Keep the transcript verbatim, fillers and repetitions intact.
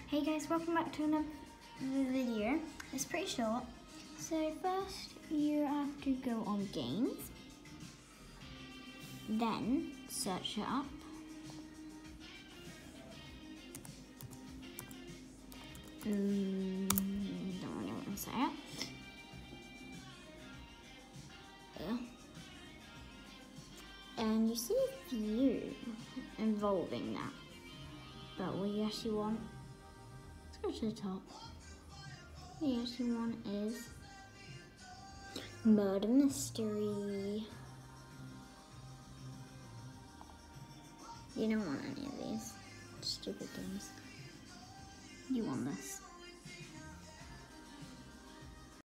Hey guys, welcome back to another video. It's pretty short. So first you have to go on games, then search it up. Mm, don't really want to say it. Yeah. And you see a few involving that, but what you actually want, let's go to the top. What you actually want is murder mystery. You don't want any of these stupid games. You want this.